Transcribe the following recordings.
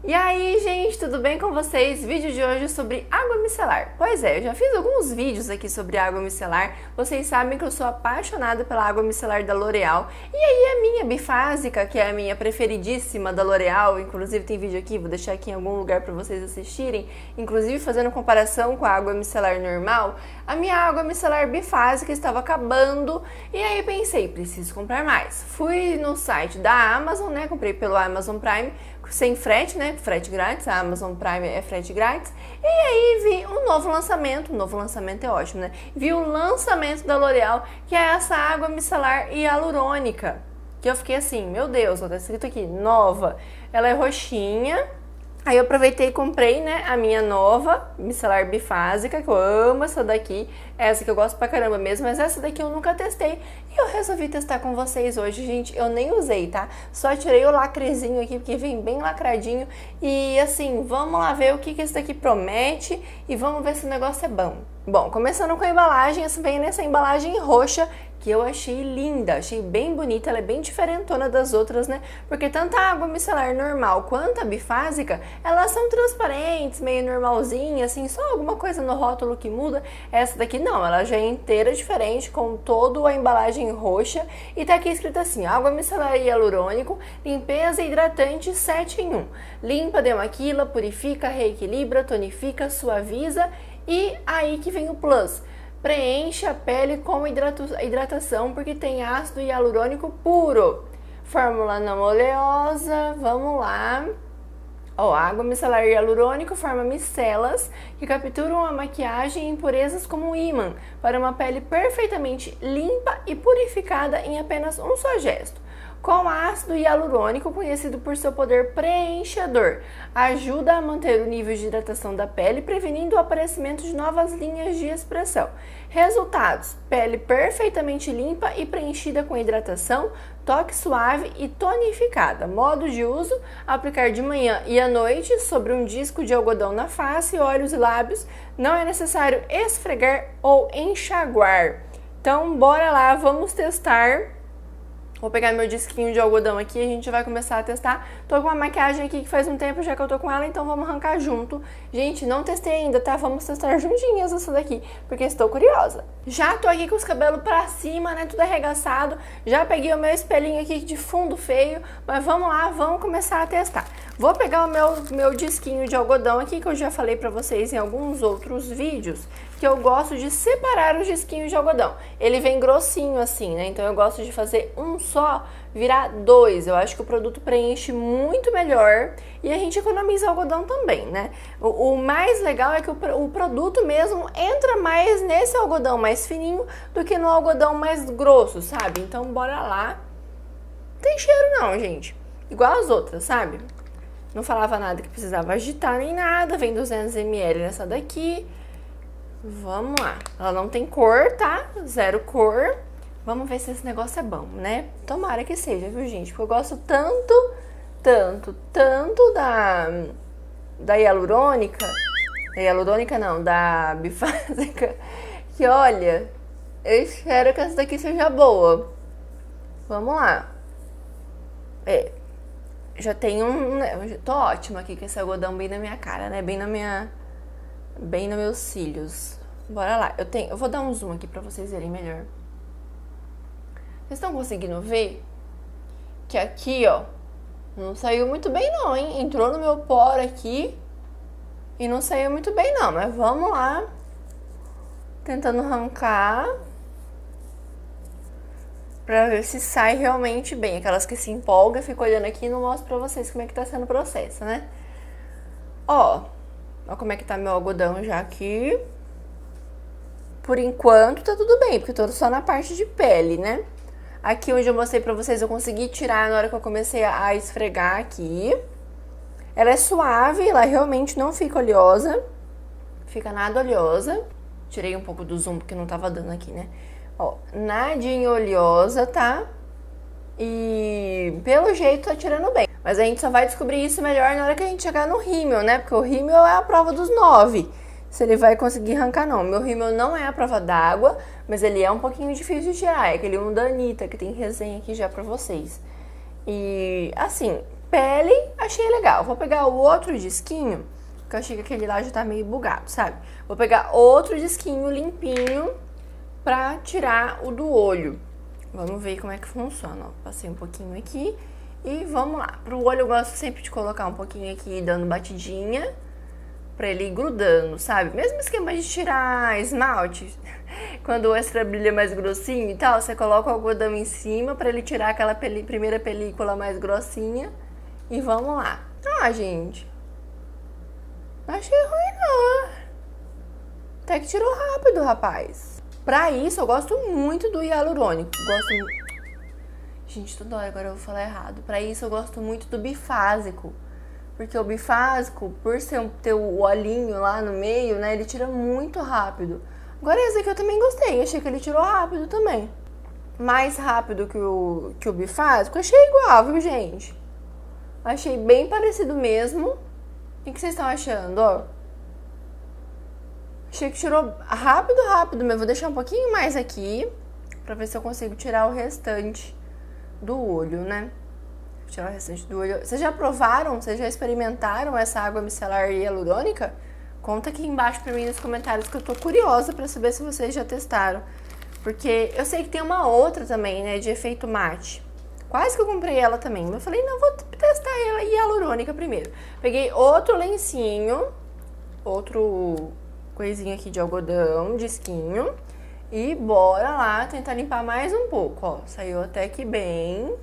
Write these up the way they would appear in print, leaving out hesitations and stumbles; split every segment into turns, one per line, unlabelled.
E aí, gente, tudo bem com vocês? Vídeo de hoje sobre água micelar. Pois é, eu já fiz alguns vídeos aqui sobre água micelar. Vocês sabem que eu sou apaixonada pela água micelar da L'Oréal. E aí a minha bifásica, que é a minha preferidíssima da L'Oréal, inclusive tem vídeo aqui, vou deixar aqui em algum lugar para vocês assistirem, inclusive fazendo comparação com a água micelar normal, a minha água micelar bifásica estava acabando e aí pensei, preciso comprar mais. Fui no site da Amazon, né, comprei pelo Amazon Prime, sem frete, né? Frete grátis, a Amazon Prime é frete grátis. E aí vi um novo lançamento é ótimo, né? Vi o lançamento da L'Oréal, que é essa água micelar hialurônica. Que eu fiquei assim, meu Deus, ó, tá escrito aqui, nova. Ela é roxinha. Aí eu aproveitei e comprei, né, a minha nova micelar bifásica, que eu amo essa daqui, essa que eu gosto pra caramba mesmo, mas essa daqui eu nunca testei e eu resolvi testar com vocês hoje, gente. Eu nem usei, tá? Só tirei o lacrezinho aqui, porque vem bem lacradinho e assim, vamos lá ver o que esse daqui promete e vamos ver se o negócio é bom. Bom, começando com a embalagem, essa vem nessa embalagem roxa, que eu achei linda, achei bem bonita, ela é bem diferentona das outras, né? Porque tanto a água micelar normal quanto a bifásica, elas são transparentes, meio normalzinha, assim, só alguma coisa no rótulo que muda. Essa daqui não, ela já é inteira diferente, com toda a embalagem roxa, e tá aqui escrito assim, água micelar hialurônico, limpeza hidratante 7 em 1. Limpa, demaquila, purifica, reequilibra, tonifica, suaviza, e aí que vem o plus. Preenche a pele com hidratação porque tem ácido hialurônico puro. Fórmula não oleosa, vamos lá. Ó, água micelar hialurônico forma micelas que capturam a maquiagem e impurezas como um ímã para uma pele perfeitamente limpa e purificada em apenas um só gesto. Com ácido hialurônico, conhecido por seu poder preenchedor, ajuda a manter o nível de hidratação da pele, prevenindo o aparecimento de novas linhas de expressão. Resultados: pele perfeitamente limpa e preenchida com hidratação, toque suave e tonificada. Modo de uso: aplicar de manhã e à noite sobre um disco de algodão na face, olhos e lábios. Não é necessário esfregar ou enxaguar. Então, bora lá, vamos testar. Vou pegar meu disquinho de algodão aqui e a gente vai começar a testar. Tô com uma maquiagem aqui que faz um tempo já que eu tô com ela, então vamos arrancar junto. Gente, não testei ainda, tá? Vamos testar juntinhas essa daqui, porque estou curiosa. Já tô aqui com os cabelos pra cima, né? Tudo arregaçado. Já peguei o meu espelhinho aqui de fundo feio, mas vamos lá, vamos começar a testar. Vou pegar o meu disquinho de algodão aqui, que eu já falei pra vocês em alguns outros vídeos, que eu gosto de separar os disquinhos de algodão. Ele vem grossinho assim, né? Então eu gosto de fazer um só, virar dois. Eu acho que o produto preenche muito melhor e a gente economiza algodão também, né? O mais legal é que o produto mesmo entra mais nesse algodão mais fininho do que no algodão mais grosso, sabe? Então bora lá. Não tem cheiro não, gente. Igual as outras, sabe? Não falava nada que precisava agitar nem nada. Vem 200 ml nessa daqui. Vamos lá. Ela não tem cor, tá? Zero cor. Vamos ver se esse negócio é bom, né? Tomara que seja, viu, gente? Porque eu gosto tanto da hialurônica. Da hialurônica não, da bifásica. Que olha, eu espero que essa daqui seja boa. Vamos lá. Já tem tô ótima aqui com esse algodão bem na minha cara, né? Bem nos meus cílios. Bora lá. Eu vou dar um zoom aqui pra vocês verem melhor. Vocês estão conseguindo ver? Que aqui, ó, não saiu muito bem não, hein? Entrou no meu poro aqui e não saiu muito bem não. Mas vamos lá. Tentando arrancar. Pra ver se sai realmente bem. Aquelas que se empolgam, fico olhando aqui e não mostro pra vocês como é que tá sendo o processo, né? Ó como é que tá meu algodão já aqui. Por enquanto tá tudo bem, porque eu tô só na parte de pele, né? Aqui onde eu mostrei pra vocês, eu consegui tirar na hora que eu comecei a esfregar aqui. Ela é suave, ela realmente não fica oleosa. Fica nada oleosa. Tirei um pouco do zoom porque não tava dando aqui, né? Ó, nadinha oleosa, tá? E pelo jeito tá tirando bem. Mas a gente só vai descobrir isso melhor na hora que a gente chegar no rímel, né? Porque o rímel é a prova dos 9. Se ele vai conseguir arrancar, não. Meu rímel não é a prova d'água, mas ele é um pouquinho difícil de tirar. É aquele um da Anitta, que tem resenha aqui já pra vocês. E, assim, pele, achei legal. Vou pegar o outro disquinho, que eu achei que aquele lá já tá meio bugado, sabe? Vou pegar outro disquinho limpinho pra tirar o do olho. Vamos ver como é que funciona, ó. Passei um pouquinho aqui e vamos lá. Pro olho eu gosto sempre de colocar um pouquinho aqui, dando batidinha, pra ele ir grudando, sabe? Mesmo esquema de tirar esmalte, quando o extra brilha mais grossinho e tal, você coloca o algodão em cima pra ele tirar aquela primeira película mais grossinha. E vamos lá. Ah, gente, não achei ruim não. Até que tirou rápido, rapaz. Pra isso, eu gosto muito do hialurônico. Gente, toda hora agora eu vou falar errado. Pra isso, eu gosto muito do bifásico. Porque o bifásico, por ter o olhinho lá no meio, né, ele tira muito rápido. Agora esse aqui eu também gostei. Achei que ele tirou rápido também. Mais rápido que o bifásico. Achei igual, viu, gente? Achei bem parecido mesmo. O que vocês estão achando, ó? Achei que tirou rápido, mas vou deixar um pouquinho mais aqui pra ver se eu consigo tirar o restante do olho, né? Vou tirar o restante do olho. Vocês já provaram? Vocês já experimentaram essa água micelar hialurônica? Conta aqui embaixo pra mim nos comentários que eu tô curiosa pra saber se vocês já testaram. Porque eu sei que tem uma outra também, né, de efeito mate. Quase que eu comprei ela também, mas eu falei, não, vou testar ela hialurônica primeiro. Peguei outro lencinho, outro coisinha aqui de algodão, disquinho. E bora lá tentar limpar mais um pouco, ó. Saiu até que bem.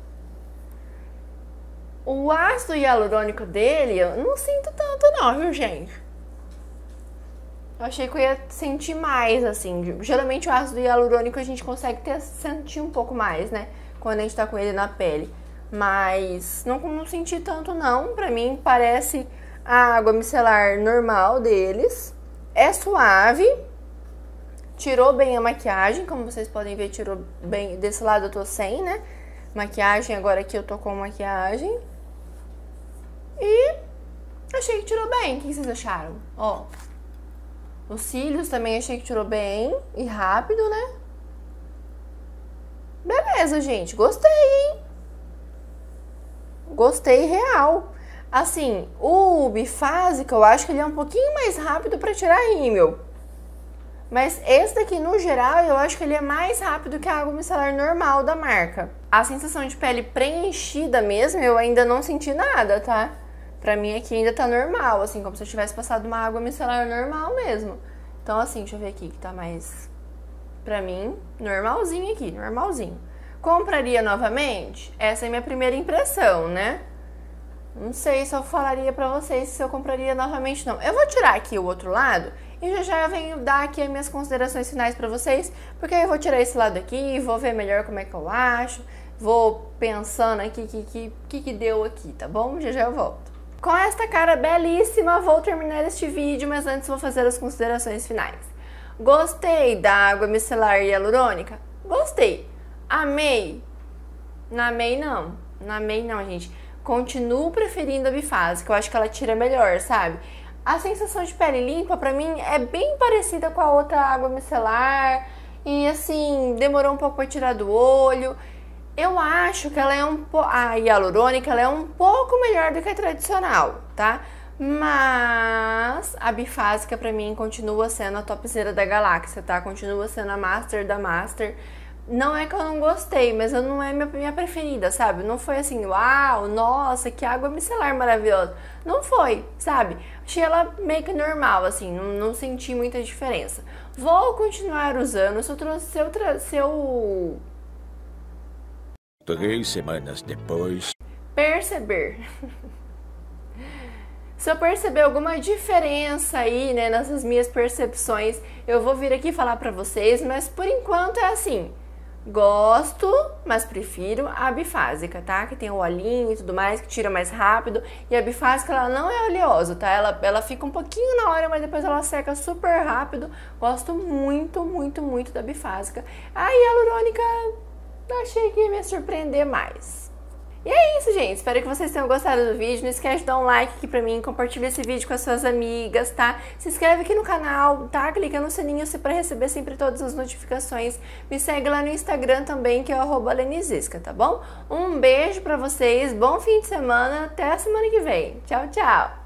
O ácido hialurônico dele, eu não sinto tanto não, viu, gente? Eu achei que eu ia sentir mais, assim. Geralmente o ácido hialurônico a gente consegue sentir um pouco mais, né? Quando a gente tá com ele na pele. Mas não senti tanto não. Pra mim parece a água micelar normal deles. É suave. Tirou bem a maquiagem, como vocês podem ver, tirou bem. Desse lado eu tô sem, né? Maquiagem, agora aqui eu tô com maquiagem. E achei que tirou bem. O que vocês acharam? Ó, os cílios também achei que tirou bem e rápido, né? Beleza, gente. Gostei, hein? Gostei real. Assim, o bifásico, eu acho que ele é um pouquinho mais rápido pra tirar rímel. Mas esse daqui, no geral, eu acho que ele é mais rápido que a água micelar normal da marca. A sensação de pele preenchida mesmo, eu ainda não senti nada, tá? Pra mim aqui ainda tá normal, assim, como se eu tivesse passado uma água micelar normal mesmo. Então, assim, deixa eu ver aqui que tá mais... Pra mim, normalzinho aqui, normalzinho. Compraria novamente? Essa é a minha primeira impressão, né? Não sei se eu falaria pra vocês se eu compraria novamente, não. Eu vou tirar aqui o outro lado e já venho dar aqui as minhas considerações finais pra vocês, porque aí eu vou tirar esse lado aqui, vou ver melhor como é que eu acho, vou pensando aqui o que deu aqui, tá bom? Já eu volto. Com esta cara belíssima, vou terminar este vídeo, mas antes vou fazer as considerações finais. Gostei da água micelar hialurônica? Gostei. Amei? Não amei não. Não amei não, gente. Continuo preferindo a bifásica, eu acho que ela tira melhor, sabe? A sensação de pele limpa, pra mim, é bem parecida com a outra água micelar. E assim, demorou um pouco pra tirar do olho. Eu acho que ela é a hialurônica, ela é um pouco melhor do que a tradicional, tá? Mas a bifásica pra mim continua sendo a topzera da galáxia, tá? Continua sendo a master da master. Não é que eu não gostei, mas não é minha preferida, sabe? Não foi assim, uau, nossa, que água micelar maravilhosa. Não foi, sabe? Achei ela meio que normal, assim, não senti muita diferença. Vou continuar usando, se eu
3 semanas depois.
perceber. Se eu perceber alguma diferença aí, né, nessas minhas percepções, eu vou vir aqui falar pra vocês, mas por enquanto é assim. Gosto, mas prefiro a bifásica, tá? Que tem o olhinho e tudo mais, que tira mais rápido. E a bifásica, ela não é oleosa, tá? Ela fica um pouquinho na hora, mas depois ela seca super rápido. Gosto muito, muito, muito da bifásica. A hialurônica, achei que ia me surpreender mais. E é isso, gente. Espero que vocês tenham gostado do vídeo. Não esquece de dar um like aqui pra mim, compartilha esse vídeo com as suas amigas, tá? Se inscreve aqui no canal, tá? Clica no sininho pra receber sempre todas as notificações. Me segue lá no Instagram também, que é o @lenizisca, tá bom? Um beijo pra vocês, bom fim de semana, até a semana que vem. Tchau, tchau!